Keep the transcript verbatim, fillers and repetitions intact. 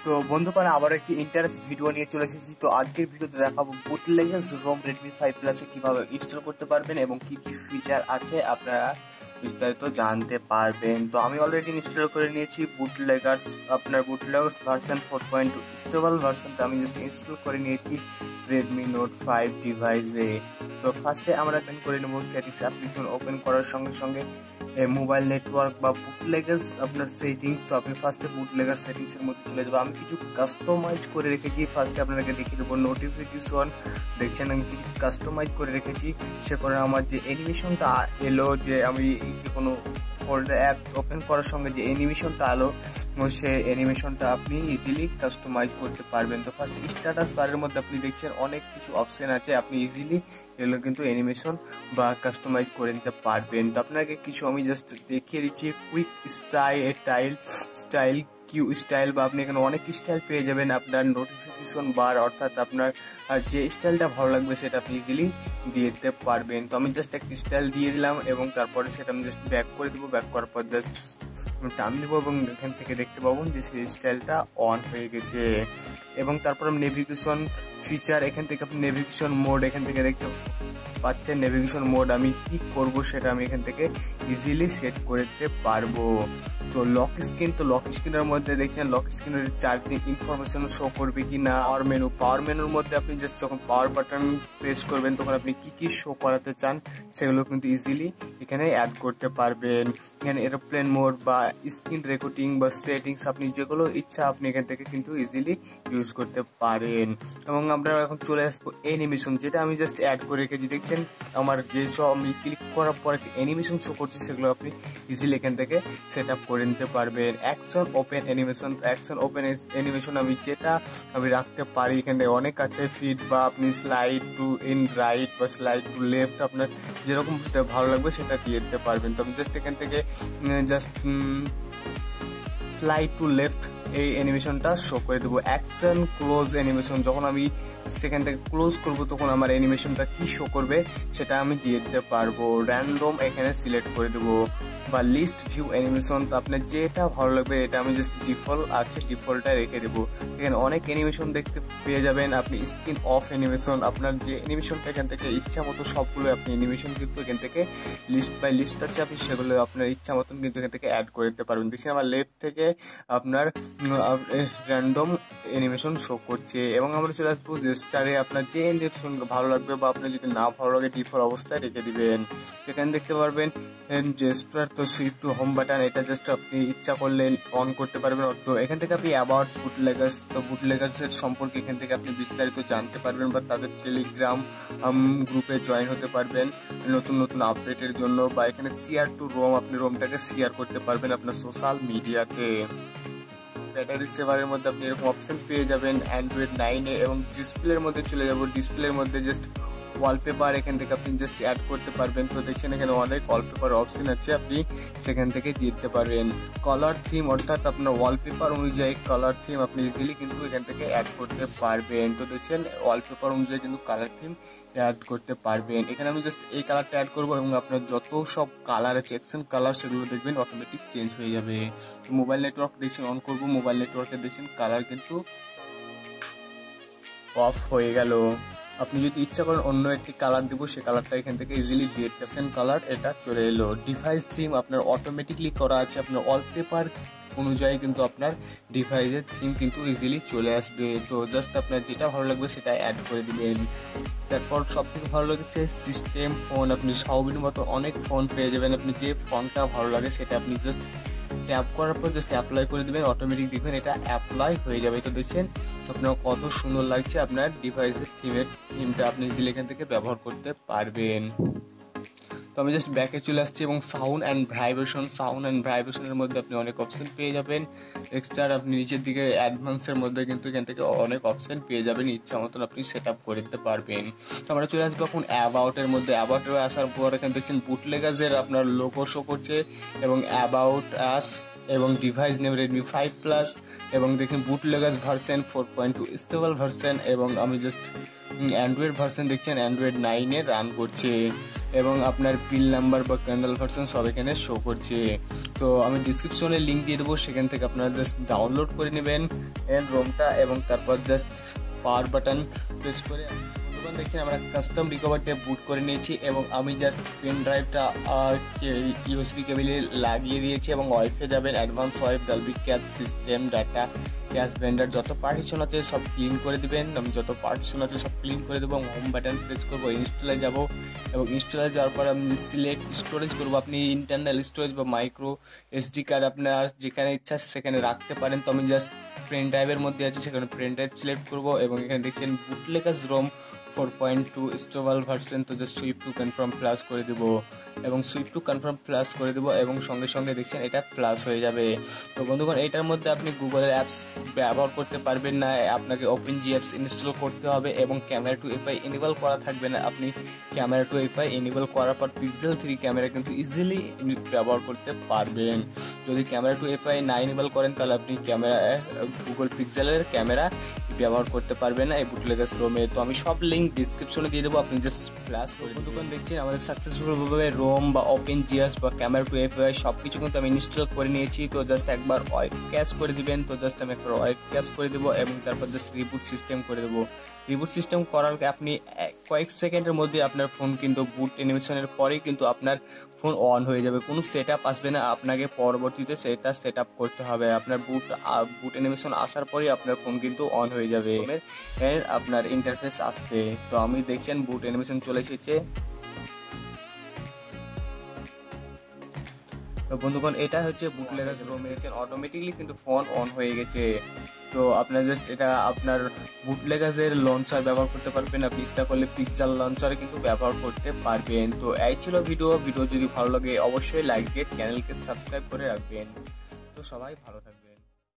তো বন্ধুগণ আবার একটি ইন্টারেস্ট ভিডিও নিয়ে চলে এসেছি। তো আজকের ভিডিওতে দেখাবো বুটলেগার্স রোম রেডমি ফাইভ প্লাসে কিভাবে ইনস্টল করতে পারবেন এবং কি কি ফিচার আছে আপনারা বিস্তারিত জানতে পারবেন। তো আমি অলরেডি ইনস্টল করে নিয়েছি বুটলেগার্স আপনার bootleggers version four point two stable ভার্সনটা আমি জাস্ট ইনস্টল করে নিয়েছি রেডমি নোট ফাইভ ডিভাইসে। তো ফার্স্টে আমরা ওপেন করে নেব সেটিংস অ্যাপ্লিকেশন। ওপেন করার সঙ্গে সঙ্গে মোবাইল নেটওয়ার্ক বা বুটলেগার্স আপনার সেটিংস। তো আপনি ফার্স্টে বুটলেগার্স সেটিংসের মধ্যে চলে যাবো। আমি কিছু কাস্টমাইজ করে রেখেছি, ফার্স্টে আপনাকে দেখিয়ে দেবো নোটিফিকেশন। দেখছেন আমি কিছু কাস্টমাইজ করে রেখেছি, সে করে আমার যে অ্যানিমেশনটা এলো, যে আমি যে কোনো ফোল্ডার অ্যাপস ওপেন করার সঙ্গে যে অ্যানিমেশনটা আলো সে অ্যানিমেশনটা আপনি ইজিলি কাস্টমাইজ করতে পারবেন। তো ফার্স্ট স্ট্যাটাস বারের মধ্যে আপনি দেখছেন অনেক কিছু অপশন আছে, আপনি ইজিলি এগুলো কিন্তু অ্যানিমেশন বা কাস্টমাইজ করে নিতে পারবেন। তো আপনাকে কিছু আমি জাস্ট দেখিয়ে দিচ্ছি। Quick style tile style Q style বা আপনি এখানে অনেক স্টাইল পেয়ে যাবেন আপনার নোটিফিকেশন বার, অর্থাৎ আপনার যে স্টাইলটা ভালো লাগবে সেটা আপনি ইজিলি দিয়ে দিতে পারবেন। তো আমি জাস্ট একটা স্টাইল দিয়ে দিলাম এবং তারপরে সেটা আমি জাস্ট ব্যাক করে দেবো। ব্যাক করার পর জাস্ট টান দেবো এবং এখান থেকে দেখতে পাবো যে সেই স্টাইলটা অন হয়ে গেছে। এবং তারপর আমি নেভিগেশন ফিচার, এখান থেকে আপনি নেভিগেশন মোড এখান থেকে দেখতে পাচ্ছেন। নেভিগেশন মোড আমি কি করব সেটা আমি এখান থেকে ইজিলি সেট করে দিতে পারবো। তো লক স্ক্রিন, তো লক স্ক্রিনের মধ্যে দেখছেন লক স্ক্রিনের চার্জিং ইনফরমেশন শো করবে কি না। পাওয়ার মেনু, পাওয়ার মেনুর মধ্যে আপনি জাস্ট যখন পাওয়ার বাটন প্রেস করবেন তখন আপনি কি কি শো করাতে চান সেগুলো কিন্তু ইজিলি এখানে অ্যাড করতে পারবেন। এখানে এরোপ্লেন মোড বা স্ক্রিন রেকর্ডিং বা সেটিংস আপনি যেগুলো ইচ্ছা আপনি এখান থেকে কিন্তু ইজিলি ইউজ করতে পারেন। এবং আমরা এখন চলে আসবো অ্যানিমেশন, যেটা আমি জাস্ট অ্যাড করে রেখেছি। দেখছেন আমার যেসব আমি ক্লিক করার পর একটা অ্যানিমেশন শো করছে সেগুলো আপনি ইজিলি এখান থেকে সেট আপ করে নিতে পারবেন। Action open animation, action open animation আমি যেটা আমি রাখতে পারি, এখানে অনেক আছে ফিড বা আপনি স্লাইড টু ইন রাইট বা স্লাইড টু লেফট, আপনার যেরকম ভালো লাগবে সেটা দিয়ে দিতে পারবেন। তো আমি জাস্ট এখান থেকে জাস্ট স্লাইড টু লেফট এই অ্যানিমেশনটা শো করে দেবো। অ্যাকশন ক্লোজ অ্যানিমেশন, যখন আমি সেখান থেকে ক্লোজ করব তখন আমার অ্যানিমেশনটা কি শো করবে সেটা আমি দিয়ে দিতে পারবো। র্যান্ডম এখানে সিলেক্ট করে দেবো বা লিস্ট ভিউ অ্যানিমেশন, তো আপনার যেটা ভালো লাগবে এটা আমি জাস্ট ডিফল্ট আছে ডিফল্টটা রেখে দেবো। এখানে অনেক অ্যানিমেশন দেখতে পেয়ে যাবেন আপনি। স্ক্রিন অফ অ্যানিমেশন, আপনার যে অ্যানিমেশনটা এখান থেকে ইচ্ছা মতো সবগুলো আপনি অ্যানিমেশন কিন্তু এখান থেকে লিস্ট বাই লিস্ট আছে, আপনি সেগুলো আপনার ইচ্ছা মতন কিন্তু এখান থেকে অ্যাড করে দিতে পারবেন। দেখছেন আমার লেফট থেকে আপনার র্যান্ডম অ্যানিমেশন শো করছে। এবং আমরা চলে আসবো জেস্টারে, আপনার যে অ্যানিমেশন ভালো লাগবে বা আপনার যদি না ভালো লাগে ডিফল্ট অবস্থায় রেখে দিবেন। এখানে দেখতে পারবেন জেস্টার, তো সুইফট টু হোম বাটন, এটা জাস্ট আপনি ইচ্ছা করলে অন করতে পারবেন। তো এখান থেকে আপনি অ্যাবাউট বুটলেগার্স, তো বুটলেগার্সের সম্পর্কে এখান থেকে আপনি বিস্তারিত জানতে পারবেন বা তাদের টেলিগ্রাম গ্রুপে জয়েন হতে পারবেন নতুন নতুন আপডেটের জন্য। বা এখানে শেয়ার টু রোম, আপনি রোমটাকে শেয়ার করতে পারবেন আপনার সোশ্যাল মিডিয়াতে। ব্যাটারি সেভারের মধ্যে আপনি এরকম অপশন পেয়ে যাবেন অ্যান্ড্রয়েড নাইনে। এবং ডিসপ্লের মধ্যে চলে যাব, ডিসপ্লের মধ্যে জাস্ট ওয়ালপেপার এখান থেকে আপনি জাস্ট অ্যাড করতে পারবেন। তো দেখছেন এখানে অনেক ওয়ালপেপার অপশন আছে, আপনি সেখান থেকে দিয়ে দিতে পারবেন। কালার থিম, অর্থাৎ আপনার ওয়ালপেপার অনুযায়ী কালার থিম আপনি ইজিলি কিন্তু এখান থেকে অ্যাড করতে পারবেন। তো দেখছেন ওয়ালপেপার অনুযায়ী কিন্তু কালার থিম অ্যাড করতে পারবেন। এখানে আমি জাস্ট এই কালারটা অ্যাড করবো এবং আপনার যত সব কালার আছে অ্যাকশন কালার সেগুলো দেখবেন অটোমেটিক চেঞ্জ হয়ে যাবে। তো মোবাইল নেটওয়ার্ক দেখছেন অন করবো, মোবাইল নেটওয়ার্কে দেখছেন কালার কিন্তু অফ হয়ে গেল। আপনি যদি ইচ্ছা করেন অন্য একটি কালার দেবো সে কালারটা এখান থেকে ইজিলি দিয়ে দিতেছেন, কালার এটা চলে এলো। ডিভাইস থিম আপনার অটোমেটিকলি করা আছে, আপনার ওয়ালপেপার অনুযায়ী কিন্তু আপনার ডিভাইসের থিম কিন্তু ইজিলি চলে আসবে। তো জাস্ট আপনার যেটা ভালো লাগবে সেটা অ্যাড করে দিবেন। তারপর সব থেকে ভালো লাগছে সিস্টেম ফোন, আপনি শাওমির মতো অনেক ফোন পেয়ে যাবেন, আপনি যে ফোনটা ভালো লাগে সেটা আপনি জাস্ট ট্যাপ করার পর জাস্ট অ্যাপ্লাই করে দেবেন, অটোমেটিক দেখবেন এটা অ্যাপ্লাই হয়ে যাবে। তো দেখছেন আপনার কত সুন্দর লাগছে আপনার ডিভাইসের থিমের থিমটা আপনি ইজিলি এখান থেকে ব্যবহার করতে পারবেন। তো আমি জাস্ট ব্যাকে চলে আসছি এবং sound and vibration, sound and ভাইব্রেশনের মধ্যে আপনি অনেক অপশন পেয়ে যাবেন। এক্সট্রা আপনি নিচের দিকে অ্যাডভান্সের মধ্যে কিন্তু এখান থেকে অনেক অপশন পেয়ে যাবেন, ইচ্ছা মতন আপনি সেট আপ করে দিতে পারবেন। তো আমরা চলে আসবো এখন অ্যাবাউটের মধ্যে। অ্যাবাউটে আসার পর এখানে দেখছেন বুটলেগার্সের আপনার লোগো শো করছে এবং অ্যাবাউট আস এবং device name Redmi five plus এবং দেখছেন bootleggers version four point two stable version এবং আমি জাস্ট অ্যান্ড্রয়েড ভার্সন দেখছেন অ্যান্ড্রয়েড নাইনে রান করছে এবং আপনার বিল নাম্বার বা কার্নেল ভার্সন সব এখানে শো করছে। তো আমি ডিসক্রিপশনে লিঙ্ক দিয়ে দেবো, সেখান থেকে আপনারা জাস্ট ডাউনলোড করে নেবেন এন্ড রোমটা এবং তারপর জাস্ট পাওয়ার বাটন প্রেস করে দেখছেন আমরা কাস্টম রিকভারটা বুট করে নিয়েছি এবং আমি জাস্ট পেন ড্রাইভটা ইউএসবি কেবলে লাগিয়ে দিয়েছি এবং ওয়াইফে যাবেন advance wipe Dalvik cache system data cache vendor যত পার্টিশন আছে সব ক্লিন করে দিবেন। আমি যত পার্টিশন আছে সব ক্লিন করে দেবো, হোম বাটন প্রেস করবো, ইনস্টলে যাব এবং ইনস্টলে যাওয়ার পর আমি সিলেক্ট স্টোরেজ করবো। আপনি ইন্টারনাল স্টোরেজ বা মাইক্রো এসডি কার্ড আপনার যেখানে ইচ্ছা সেখানে রাখতে পারেন। তো আমি জাস্ট পেন ড্রাইভের মধ্যে আছে সেখানে পেন ড্রাইভ সিলেক্ট করবো এবং এখানে দেখছেন bootleggers ROM four point two stable version. তো just swipe to confirm plus করে দেবো এবং সুইপ টু কনফার্ম প্লাস করে দেবো এবং সঙ্গে সঙ্গে দেখছেন এটা প্লাস হয়ে যাবে। তো বন্ধুগণ এটার মধ্যে আপনি গুগলের অ্যাপস ব্যবহার করতে পারবেন না, আপনাকে ওপেন জি অ্যাপস ইনস্টল করতে হবে এবং ক্যামেরা টু এফআই এনেবল করা থাকবে না। আপনি ক্যামেরা টু এফআই এনেবল করার পর পিক্সেল থ্রি ক্যামেরা কিন্তু ইজিলি ব্যবহার করতে পারবেন। যদি ক্যামেরা টু এফআই না এনেবল করেন তাহলে আপনি ক্যামেরা গুগল পিক্সেলের ক্যামেরা ব্যবহার করতে পারবেন না এই বুটলেগাস রোমে। তো আমি সব লিঙ্ক ডিসক্রিপশনে দিয়ে দেবো, আপনি জাস্ট প্লাস করে বন্ধুগণ দেখছেন আমাদের সাকসেসফুলভাবে রোম বা ওপেন জিএস বা ক্যামেরা টু এফআই সব কিছু কিন্তু আমি ইনস্টল করে নিয়েছি। তো জাস্ট একবার ওয়াইপ ক্যাশ করে দিবেন। তো জাস্ট আমি একবার ওয়াইপ ক্যাশ করে দেবো এবং তারপর জাস্ট রিবুট সিস্টেম করে দেবো। রিবুট সিস্টেম করার আপনি কয়েক সেকেন্ডের মধ্যে আপনার ফোন কিন্তু বুট অ্যানিমেশনের পরেই কিন্তু আপনার ফোন অন হয়ে যাবে, কোনো সেট আপ আসবে না, আপনাকে পরবর্তীতে সেটা সেট আপ করতে হবে। আপনার বুট বুট অ্যানিমেশন আসার পরেই আপনার ফোন কিন্তু অন হয়ে যাবে এর আপনার ইন্টারফেস আসতে। তো আমি দেখছেন বুট অ্যানিমেশন চলে এসেছে। তো বন্ধুগণ এটা হচ্ছে বুটলেগাস রোম, দেখছেন অটোমেটিকলি কিন্তু ফোন অন হয়ে গেছে। তো আপনার জাস্ট এটা আপনার বুটলেগাসের লঞ্চার ব্যবহার করতে পারবেন, আপনি ইচ্ছা করলে পিক্সেল লঞ্চার কিন্তু ব্যবহার করতে পারবেন। তো এই ছিল ভিডিও ভিডিও যদি ভালো লাগে অবশ্যই লাইক দিয়ে চ্যানেলকে সাবস্ক্রাইব করে রাখবেন। তো সবাই ভালো থাকবেন।